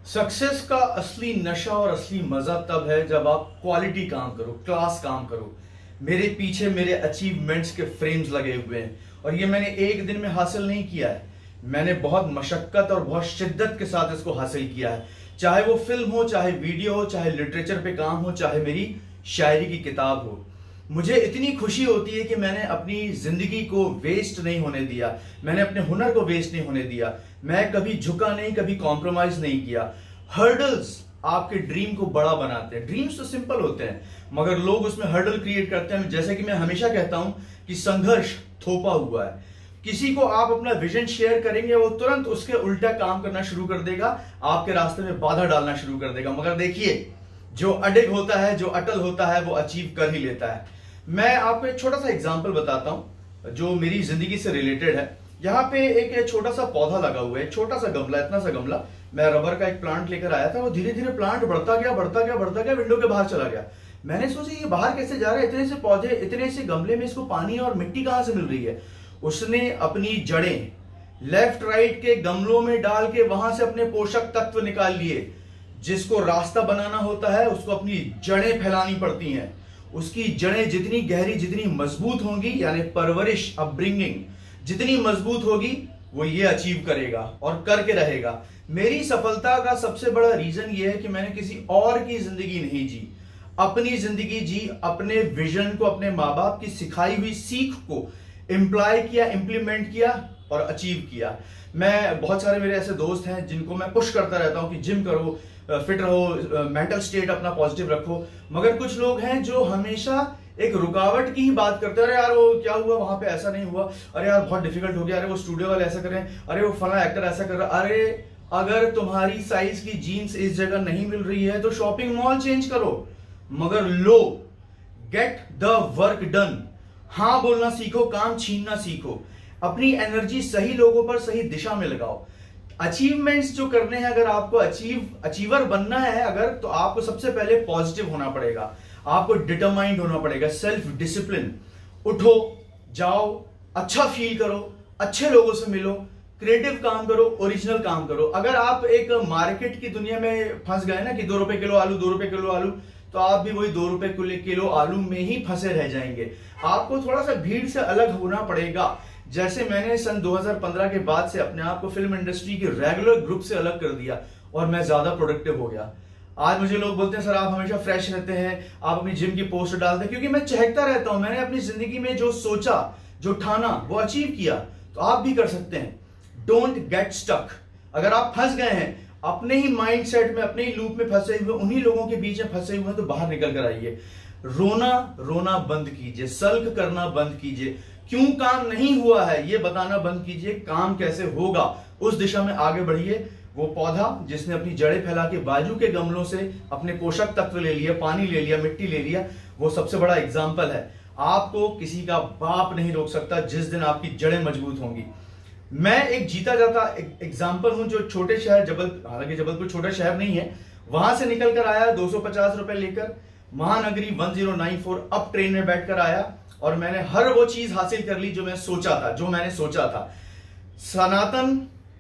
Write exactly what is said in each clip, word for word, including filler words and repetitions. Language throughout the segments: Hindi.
सक्सेस का असली नशा और असली मजा तब है जब आप क्वालिटी काम करो, क्लास काम करो। मेरे पीछे मेरे अचीवमेंट्स के फ्रेम्स लगे हुए हैं और ये मैंने एक दिन में हासिल नहीं किया है। मैंने बहुत मशक्कत और बहुत शिद्दत के साथ इसको हासिल किया है। चाहे वो फिल्म हो, चाहे वीडियो हो, चाहे लिटरेचर पे काम हो, चाहे मेरी शायरी की किताब हो। मुझे इतनी खुशी होती है कि मैंने अपनी जिंदगी को वेस्ट नहीं होने दिया, मैंने अपने हुनर को वेस्ट नहीं होने दिया। मैं कभी झुका नहीं, कभी कॉम्प्रोमाइज नहीं किया। हर्डल्स आपके ड्रीम को बड़ा बनाते हैं। ड्रीम्स तो सिंपल होते हैं मगर लोग उसमें हर्डल क्रिएट करते हैं। जैसे कि मैं हमेशा कहता हूं कि संघर्ष थोपा हुआ है। किसी को आप अपना विजन शेयर करेंगे, वो तुरंत उसके उल्टा काम करना शुरू कर देगा, आपके रास्ते में बाधा डालना शुरू कर देगा। मगर देखिए, जो अडिग होता है, जो अटल होता है, वो अचीव कर ही लेता है। मैं आपको एक छोटा सा एग्जांपल बताता हूं जो मेरी जिंदगी से रिलेटेड है। यहाँ पे एक छोटा सा पौधा लगा हुआ है, छोटा सा गमला, इतना सा गमला। मैं रबर का एक प्लांट लेकर आया था, वो धीरे धीरे प्लांट बढ़ता गया बढ़ता गया बढ़ता गया विंडो के बाहर चला गया। मैंने सोचा ये बाहर कैसे जा रहा है, इतने से पौधे, इतने से गमले में इसको पानी और मिट्टी कहां से मिल रही है। उसने अपनी जड़ें लेफ्ट राइट के गमलों में डाल के वहां से अपने पोषक तत्व निकाल लिए। जिसको रास्ता बनाना होता है उसको अपनी जड़ें फैलानी पड़ती हैं। उसकी जड़ें जितनी गहरी, जितनी मजबूत होंगी, यानी परवरिश, अपब्रिंगिंग जितनी मजबूत होगी, वो ये अचीव करेगा और करके रहेगा। मेरी सफलता का सबसे बड़ा रीजन ये है कि मैंने किसी और की जिंदगी नहीं जी, अपनी जिंदगी जी। अपने विजन को, अपने माँ बाप की सिखाई हुई सीख को इंप्लाय किया, इंप्लीमेंट किया और अचीव किया। मैं, बहुत सारे मेरे ऐसे दोस्त हैं जिनको मैं पुश करता रहता हूं कि जिम करो, फिट रहो, मेंटल स्टेट अपना पॉजिटिव रखो। मगर कुछ लोग हैं जो हमेशा एक रुकावट की ही बात करते हैं। अरे यार वो क्या हुआ, वहां पे ऐसा नहीं हुआ, अरे यार बहुत डिफिकल्ट हो गया, अरे वो स्टूडियो वाले ऐसा कर रहे हैं, अरे वो फला एक्टर ऐसा कर रहा है। अरे अगर तुम्हारी साइज की जीन्स इस जगह नहीं मिल रही है तो शॉपिंग मॉल चेंज करो, मगर लो, गेट द वर्क डन। हां बोलना सीखो, काम छीनना सीखो। अपनी एनर्जी सही लोगों पर, सही दिशा में लगाओ। अचीवमेंट्स जो करने हैं, अगर आपको अचीव अचीवर बनना है अगर, तो आपको सबसे पहले पॉजिटिव होना पड़ेगा, आपको डिटरमाइंड होना पड़ेगा, सेल्फ डिसिप्लिन। उठो, जाओ, अच्छा फील करो, अच्छे लोगों से मिलो, क्रिएटिव काम करो, ओरिजिनल काम करो। अगर आप एक मार्केट की दुनिया में फंस गए ना कि दो रुपए किलो आलू, दो रुपए किलो आलू, तो आप भी वही दो रुपए किलो आलू में ही फंसे रह जाएंगे। आपको थोड़ा सा भीड़ से अलग होना पड़ेगा। जैसे मैंने सन दो हज़ार पंद्रह के बाद से अपने आप को फिल्म इंडस्ट्री के रेगुलर ग्रुप से अलग कर दिया और मैं ज्यादा प्रोडक्टिव हो गया। आज मुझे लोग बोलते हैं सर आप हमेशा फ्रेश रहते हैं, आप अपनी जिम की पोस्ट डालते हैं, क्योंकि मैं चहकता रहता हूं। मैंने अपनी जिंदगी में जो सोचा, जो ठाना, वो अचीव किया। तो आप भी कर सकते हैं। Don't get stuck. अगर आप फंस गए हैं अपने ही माइंड सेट में, अपने ही लूप में फंसे हुए, उन्हीं लोगों के बीच में फंसे हुए हैं, तो बाहर निकल कर आइए। रोना रोना बंद कीजिए, सल्क करना बंद कीजिए। क्यों काम नहीं हुआ है ये बताना बंद कीजिए, काम कैसे होगा उस दिशा में आगे बढ़िए। वो पौधा जिसने अपनी जड़ें फैला के बाजू के गमलों से अपने पोषक तत्व ले लिया, पानी ले लिया, मिट्टी ले लिया, वो सबसे बड़ा एग्जाम्पल है। आपको किसी का बाप नहीं रोक सकता जिस दिन आपकी जड़ें मजबूत होंगी। मैं एक जीता जाता एग्जाम्पल हूं जो छोटे शहर जबल, हालांकि जबलपुर छोटा शहर नहीं है, वहां से निकल कर आया दो सौ पचास रुपए लेकर, Mahanagari one zero nine four अब ट्रेन में बैठकर आया और मैंने हर वो चीज हासिल कर ली जो मैं सोचा था, जो मैंने सोचा था। सनातन,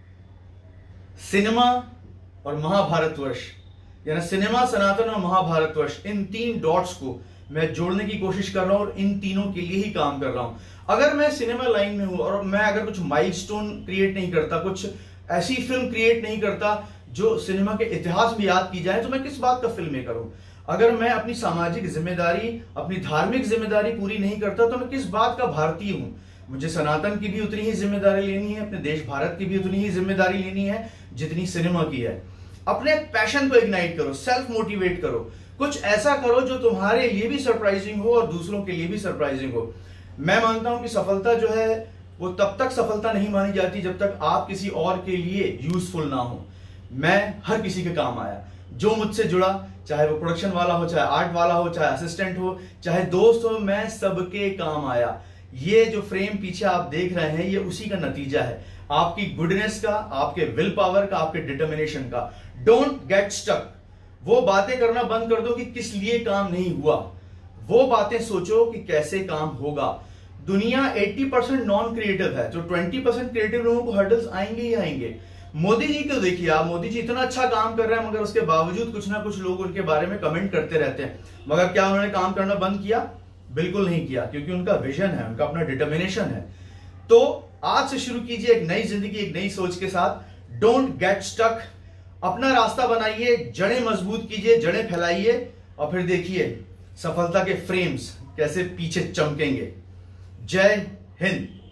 सिनेमा और महाभारतवर्ष, यानी सिनेमा, सनातन और महाभारतवर्ष, इन तीन डॉट्स को मैं जोड़ने की कोशिश कर रहा हूं और इन तीनों के लिए ही काम कर रहा हूं। अगर मैं सिनेमा लाइन में हूं और मैं अगर कुछ माइलस्टोन क्रिएट नहीं करता, कुछ ऐसी फिल्म क्रिएट नहीं करता जो सिनेमा के इतिहास में याद की जाए, तो मैं किस बात का फिल्म मेकर हूं। अगर मैं अपनी सामाजिक जिम्मेदारी, अपनी धार्मिक जिम्मेदारी पूरी नहीं करता, तो मैं किस बात का भारतीय हूं। मुझे सनातन की भी उतनी ही जिम्मेदारी लेनी है, अपने देश भारत की भी उतनी ही जिम्मेदारी लेनी है जितनी सिनेमा की है। अपने पैशन को इग्नाइट करो, सेल्फ मोटिवेट करो, कुछ ऐसा करो जो तुम्हारे लिए भी सरप्राइजिंग हो और दूसरों के लिए भी सरप्राइजिंग हो। मैं मानता हूं कि सफलता जो है वो तब तक सफलता नहीं मानी जाती जब तक आप किसी और के लिए यूजफुल ना हो। मैं हर किसी के काम आया जो मुझसे जुड़ा, चाहे वो प्रोडक्शन वाला हो, चाहे आर्ट वाला हो, चाहे असिस्टेंट हो, चाहे दोस्त हो, मैं सबके काम आया। ये जो फ्रेम पीछे आप देख रहे हैं, ये उसी का नतीजा है, आपकी गुडनेस का, आपके विल पावर का, आपके डिटर्मिनेशन का। Don't get stuck. वो बातें करना बंद कर दो कि किस लिए काम नहीं हुआ, वो बातें सोचो कि कैसे काम होगा। दुनिया अस्सी परसेंट नॉन क्रिएटिव है, जो बीस परसेंट क्रिएटिव लोगों को हर्डल्स आएंगे ही आएंगे। मोदी जी को देखिए आप, मोदी जी इतना अच्छा काम कर रहे हैं मगर उसके बावजूद कुछ ना कुछ लोग उनके बारे में कमेंट करते रहते हैं। मगर क्या उन्होंने काम करना बंद किया? बिल्कुल नहीं किया, क्योंकि उनका विजन है, उनका अपना डिटर्मिनेशन है। तो आज से शुरू कीजिए एक नई जिंदगी, एक नई सोच के साथ। डोंट गेट स्टक, अपना रास्ता बनाइए, जड़ें मजबूत कीजिए, जड़ें फैलाइए, और फिर देखिए सफलता के फ्रेम्स कैसे पीछे चमकेंगे। जय हिंद।